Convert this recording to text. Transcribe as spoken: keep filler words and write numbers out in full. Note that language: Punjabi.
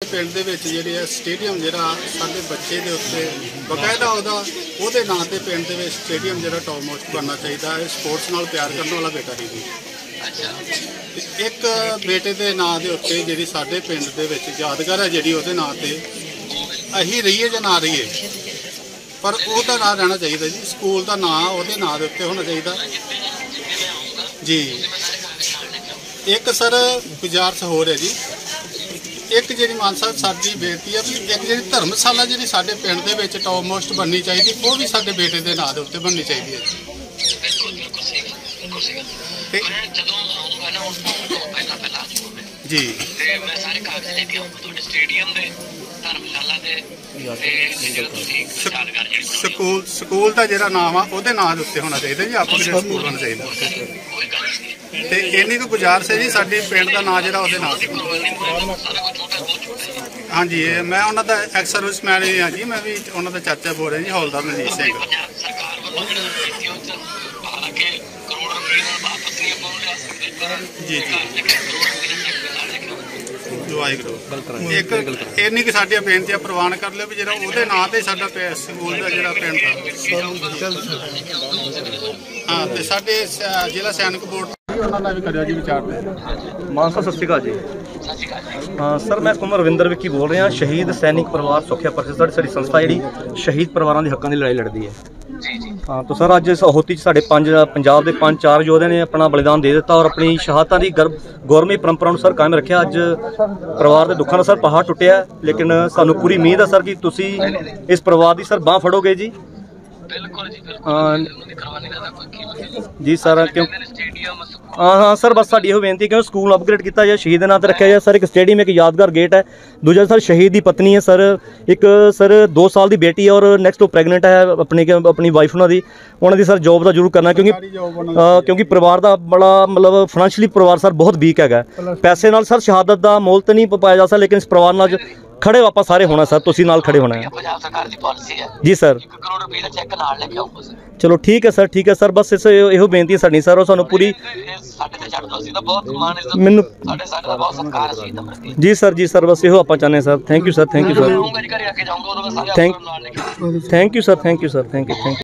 ਪਿੰਡ ਦੇ ਵਿੱਚ ਜਿਹੜੇ ਆ ਸਟੇਡੀਅਮ ਜਿਹੜਾ ਸਾਡੇ ਬੱਚੇ ਦੇ ਉੱਤੇ ਬਕਾਇਦਾ ਉਹਦਾ ਉਹਦੇ ਨਾਂ ਤੇ ਪਿੰਡ ਦੇ ਵਿੱਚ ਸਟੇਡੀਅਮ ਜਿਹੜਾ ਟੌਪ ਮੋਸਟ ਬਣਨਾ ਚਾਹੀਦਾ ਹੈ। ਸਪੋਰਟਸ ਨਾਲ ਪਿਆਰ ਕਰਨ ਵਾਲਾ ਬੇਟਾ ਹੀ ਜੀ। ਅੱਛਾ, ਇੱਕ ਬੇਟੇ ਦੇ ਨਾਂ ਦੇ ਉੱਤੇ ਜਿਹੜੀ ਸਾਡੇ ਪਿੰਡ ਦੇ ਵਿੱਚ ਯਾਦਗਾਰ ਹੈ ਜਿਹੜੀ ਉਹਦੇ ਨਾਂ ਤੇ ਅਸੀਂ ਰਹੀਏ ਜਾਂ ਨਾ ਰਹੀਏ, ਪਰ ਉਹਦਾ ਨਾਂ ਰਹਿਣਾ ਚਾਹੀਦਾ ਜੀ। ਸਕੂਲ ਦਾ ਨਾਂ ਉਹਦੇ ਨਾਂ ਦੇ ਉੱਤੇ ਹੋਣਾ ਚਾਹੀਦਾ ਜੀ। ਇੱਕ ਸਰ ਗੁਜ਼ਾਰਿਸ਼ ਹੋ ਰਿਹਾ ਜੀ, ਇੱਕ ਜਿਹੜੀ ਮਾਨ ਸਾਹਿਬ ਸਾਡੀ ਬੇਨਤੀ ਹੈ ਵੀ ਇੱਕ ਜਿਹੜੀ ਧਰਮਸ਼ਾਲਾ ਜਿਹੜੀ ਸਾਡੇ ਪਿੰਡ ਦੇ ਵਿੱਚ ਟੌਪ ਮੋਸਟ ਬਣਨੀ ਚਾਹੀਦੀ, ਉਹ ਵੀ ਸਾਡੇ ਬੇਟੇ ਦੇ ਨਾਂ ਦੇ ਉੱਤੇ ਬਣਨੀ ਚਾਹੀਦੀ ਹੈ ਜੀ। ਸਕੂਲ ਸਕੂਲ ਦਾ ਜਿਹੜਾ ਨਾਮ ਆ ਉਹਦੇ ਨਾਂ ਦੇ ਉੱਤੇ ਹੋਣਾ ਚਾਹੀਦਾ ਜੀ। ਆਪਾਂ ਜਿਹੜਾ ਸਕੂਲ ਹੋਣਾ ਚਾਹੀਦਾ ਤੇ ਇੰਨੀ ਕੁ ਗੁਜ਼ਾਰਿਸ਼ ਹੈ ਜੀ, ਸਾਡੇ ਪਿੰਡ ਦਾ ਨਾਂ ਜਿਹੜਾ ਉਹਦੇ ਨਾਲ। ਹਾਂਜੀ, ਮੈਂ ਉਹਨਾਂ ਦਾ ਐਕਸ ਸਰਵਿਸਮੈਨ ਹੀ ਹਾਂ ਜੀ। ਮੈਂ ਵੀ ਉਹਨਾਂ ਦਾ ਚਾਚਾ ਬੋਲ ਰਿਹਾ ਜੀ, ਹੌਲਦਾਰ ਮਨਜੀਤ ਸਿੰਘ ਜੀ। ਜੀ ਵਾਹਿਗੁਰੂ। ਇੱਕ ਇੰਨੀ ਕੁ ਸਾਡੀਆਂ ਬੇਨਤੀਆਂ ਪ੍ਰਵਾਨ ਕਰ ਲਿਓ ਵੀ ਜਿਹੜਾ ਉਹਦੇ ਨਾਂ ਤੇ ਸਾਡਾ ਸਕੂਲ ਦਾ ਜਿਹੜਾ ਪਿੰਡ ਦਾ ਹਾਂ, ਤੇ ਸਾਡੇ ਜ਼ਿਲ੍ਹਾ ਸੈਨਿਕ ਬੋਰਡ ਉਹਨਾਂ ਦਾ ਵੀ ਕਰਿਓ ਜੀ ਵਿਚਾਰ। ਮਾਨ ਸਾਹਿਬ ਸਤਿ ਸ਼੍ਰੀ ਅਕਾਲ ਜੀ। ਸਤਿ ਸ਼੍ਰੀ ਅਕਾਲ ਜੀ। ਹਾਂ ਸਰ, ਮੈਂ ਕੁਮਾਰ ਰਵਿੰਦਰ ਵਿੱਕੀ ਬੋਲ ਰਿਹਾ, ਸ਼ਹੀਦ ਸੈਨਿਕ ਪਰਿਵਾਰ ਸੁੱਖਿਆ ਪਰਿਸ਼ਦ ਸਾਡੀ ਸੰਸਥਾ ਜਿਹੜੀ ਸ਼ਹੀਦ ਪਰਿਵਾਰਾਂ ਦੇ ਹੱਕਾਂ ਦੀ ਲੜਾਈ ਲੜਦੀ ਹੈ ਜੀ ਜੀ। ਹਾਂ ਤਾਂ ਸਰ ਅੱਜ ਇਸ ਅਹੋਤੀ 'ਚ ਸਾਡੇ ਪੰਜ ਪੰਜਾਬ ਦੇ ਪੰਜ ਚਾਰ ਯੋਧਿਆਂ ਨੇ ਆਪਣਾ ਬਲੀਦਾਨ ਦੇ ਦਿੱਤਾ ਔਰ ਆਪਣੀ ਸ਼ਹਾਦਤਾਂ ਦੀ ਗਰਭ ਗੌਰਵੀ ਪਰੰਪਰਾ ਨੂੰ ਸਰ ਕਾਇਮ ਰੱਖਿਆ। ਅੱਜ ਪਰਿਵਾਰ ਦੇ ਦੁੱਖਾਂ ਦਾ ਸਰ ਪਹਾੜ ਟੁੱਟਿਆ, ਲੇਕਿਨ ਸਾਨੂੰ ਪੂਰੀ ਉਮੀਦ ਹੈ ਸਰ ਕਿ ਤੁਸੀਂ ਇਸ ਪਰਿਵਾਰ ਦੀ ਸਰ ਬਾਂਹ ਫੜੋਗੇ ਜੀ। ਬਿਲਕੁਲ ਜੀ ਬਿਲਕੁਲ ਜੀ ਸਰ। ਕਿਉਂ ਹਾਂ ਹਾਂ ਸਰ, ਬਸ ਸਾਡੀ ਇਹੋ ਬੇਨਤੀ ਕਿ ਸਕੂਲ ਅਪਗ੍ਰੇਡ ਕੀਤਾ ਜਾਏ, ਸ਼ਹੀਦ ਦੇ ਨਾਂ ਤੇ ਰੱਖਿਆ ਜਾਏ ਸਰ। ਇੱਕ ਸਟੇਡੀਅਮ, ਇੱਕ ਯਾਦਗਾਰ ਗੇਟ ਹੈ। ਦੂਜਾ ਸਰ ਸ਼ਹੀਦ ਦੀ ਪਤਨੀ ਹੈ ਸਰ, ਇੱਕ ਸਰ ਦੋ ਸਾਲ ਦੀ ਬੇਟੀ ਹੈ ਔਰ ਨੈਕਸਟ ਉਹ ਪ੍ਰੈਗਨੈਂਟ ਹੈ ਆਪਣੀ ਆਪਣੀ ਵਾਈਫ ਉਹਨਾਂ ਦੀ ਉਹਨਾਂ ਦੀ ਸਰ ਜੋਬ ਦਾ ਜ਼ਰੂਰ ਕਰਨਾ, ਕਿਉਂਕਿ ਕਿਉਂਕਿ ਪਰਿਵਾਰ ਦਾ ਬੜਾ ਮਤਲਬ ਫਾਈਨੈਂਸ਼ੀਅਲੀ ਪਰਿਵਾਰ ਸਰ ਬਹੁਤ ਵੀਕ ਹੈਗਾ। ਪੈਸੇ ਨਾਲ ਸਰ ਸ਼ਹਾਦਤ ਦਾ ਮੁੱਲ ਤਾਂ ਨਹੀਂ ਪਾਇਆ ਜਾ ਸਕਦਾ, ਲੇਕਿਨ ਇਸ ਪਰਿਵਾਰ ਨਾਲ ਖੜੇ ਆਪਾਂ ਸਾਰੇ ਹੋਣਾ ਸਰ, ਤੁਸੀਂ ਨਾਲ ਖੜੇ ਹੋਣਾ ਹੈ। ਪੰਜਾਬ ਸਰਕਾਰ ਦੀ ਪਾਲਿਸੀ ਹੈ ਜੀ ਸਰ। ਇੱਕ ਕਰੋੜ ਰੁਪਏ ਦਾ ਚੈੱਕ ਨਾਲ ਲੈ ਕੇ ਆਓ ਸਰ। ਚਲੋ ਠੀਕ ਹੈ ਸਰ, ਠੀਕ ਹੈ ਸਰ। ਬਸ ਇਸ ਇਹੋ ਬੇਨਤੀ ਹੈ ਸਾਡੀ ਸਰ, ਉਹ ਸਾਨੂੰ ਪੂਰੀ ਸਾਡੇ ਤੇ ਛੱਡ ਦੋ, ਅਸੀਂ ਤਾਂ ਬਹੁਤ ਮਾਣ ਇੱਜ਼ਤ ਮੈਨੂੰ ਸਾਡੇ ਸਾਡੇ ਦਾ ਬਹੁਤ ਸਤਿਕਾਰ ਸੀ ਤਾਂ ਪ੍ਰਤੀ ਜੀ ਸਰ। ਜੀ ਸਰ, ਬਸ ਇਹੋ ਆਪਾਂ ਚਾਹੁੰਦੇ sir. Thank you sir, thank you sir, ਆਉਂਗਾ ਜੀ ਘਰੇ ਆ ਕੇ ਜਾਊਂਗਾ ਉਦੋਂ ਮੈਂ ਸਾਰੇ ਥੈਂਕ ਨਾਲ ਲੈ ਕੇ thank you sir, thank you sir, thank you thank you.